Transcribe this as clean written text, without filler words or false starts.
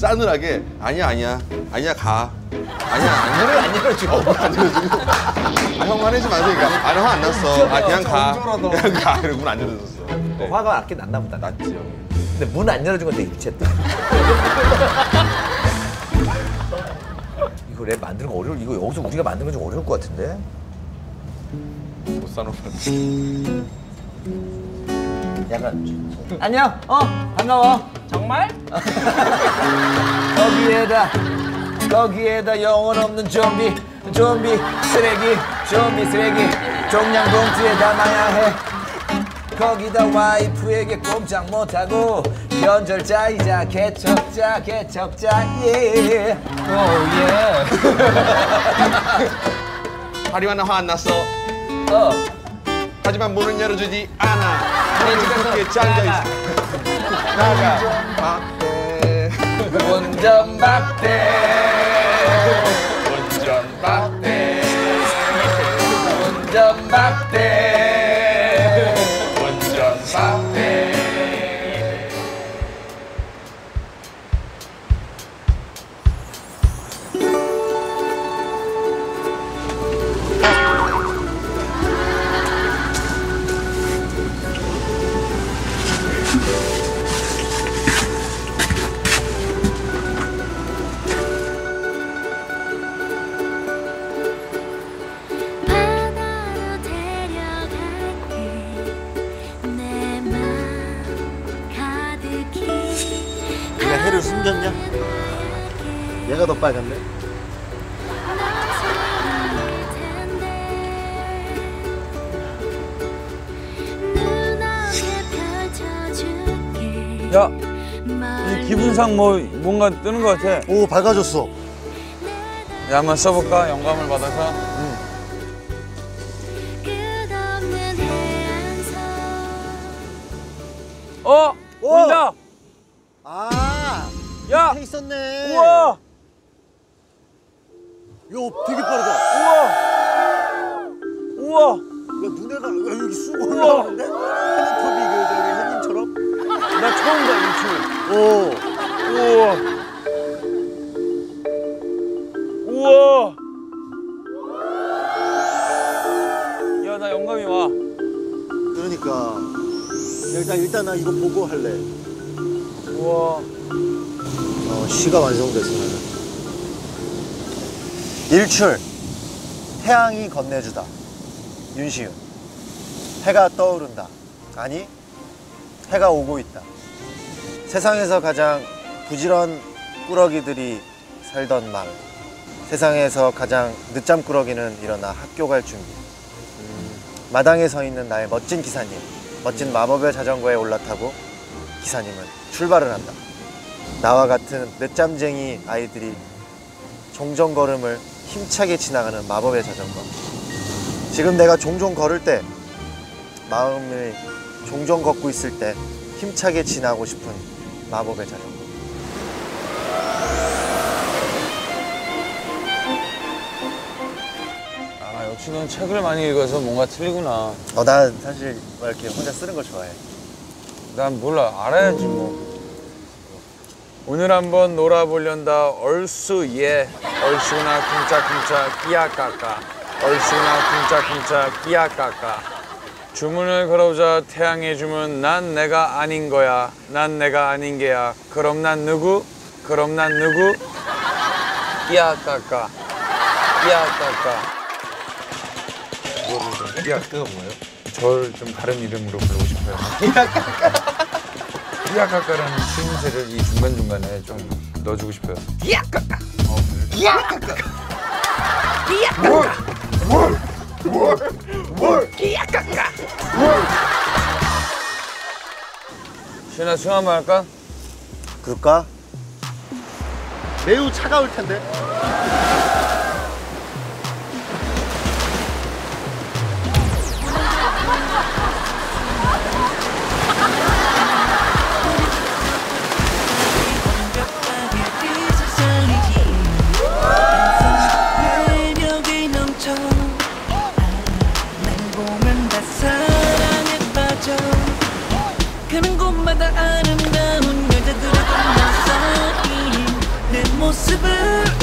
싸늘하게 아니야 가. 아니야 문을 안 열어주고. 문을 안 열어주고. 형 화내지 마세요. 그러니까 형 안 났어. 그냥 가. 그냥 가. 이러고 문 안 열어줬어. 화가 났긴 났나 보다. 났지요. 근데 문 안 열어준 건 되게 유치했다. 이거 랩 만드는 거 어려울. 이거 여기서 우리가 만드는 건 좀 어려울 것 같은데. 보사노바. 약간 안녕. 반가워. 정말? 거기에다 영혼 없는 좀비 쓰레기 종량 봉투에 담아야 해. 거기다 와이프에게 꼼짝 못하고 변절자이자 개척자 예. 예. 하리와는 화 안 났어. 하지만 문은 열어주지 않아. 내 집에서 그렇게 짱져있어. 나가 운전박대. 네가 해를 숨겼냐? 얘가 더 빨간데? 야, 이 기분상 뭔가 뜨는 것 같아. 오, 밝아졌어. 야, 한번 써볼까? 영감을 받아서. 보인다. 아, 야, 해 있었네. 우와, 야, 되게 빠르다. 우와. 야, 눈에가 여기 쑥 우와. 올라오는데? 테레토비 그 저기 형님처럼? 나 처음 봐, 유튜브. 오. 우와. 우와. 야, 나 영감이 와. 그러니까 일단 나 이거 보고 할래. 우와. 시가 완성됐어 나는. 일출. 태양이 건네주다. 윤시윤. 해가 떠오른다. 아니, 해가 오고 있다. 세상에서 가장 부지런 꾸러기들이 살던 마을. 세상에서 가장 늦잠 꾸러기는 일어나 학교 갈 준비. 마당에 서 있는 나의 멋진 기사님. 멋진 마법의 자전거에 올라타고 기사님은 출발을 한다. 나와 같은 늦잠쟁이 아이들이 종종 걸음을 힘차게 지나가는 마법의 자전거. 지금 내가 종종 걸을 때, 마음을 종종 걷고 있을 때 힘차게 지나고 싶은 마법의 자전거. 아, 역시 넌 책을 많이 읽어서 뭔가 틀리구나. 난 사실 이렇게 혼자 쓰는 걸 좋아해. 난 몰라. 알아야지 뭐. 오늘 한번 놀아보련다. 얼쑤예. 얼쑤나 쿵짝쿵짝 끼야까까. 얼쑤나 쿵짝쿵짝 끼야까까. 주문을 걸어보자. 태양의 주문. 난 내가 아닌 거야. 난 내가 아닌 게야. 그럼 난 누구? 그럼 난 누구? 끼야까까. 끼야까까. 끼야까가 뭐예요? 절 좀 다른 이름으로 부르고 싶어요. 끼야까까라는 추임새를 이 중간중간에 좀 넣어주고 싶어요. 끼야까까. 끼야까까. 끼야까까. 끼야까까. 시은아, 수영 한번 할까? 그럴까? 매우 차가울 텐데. 가는 곳마다 아름다운 여자들을 만나서 모습을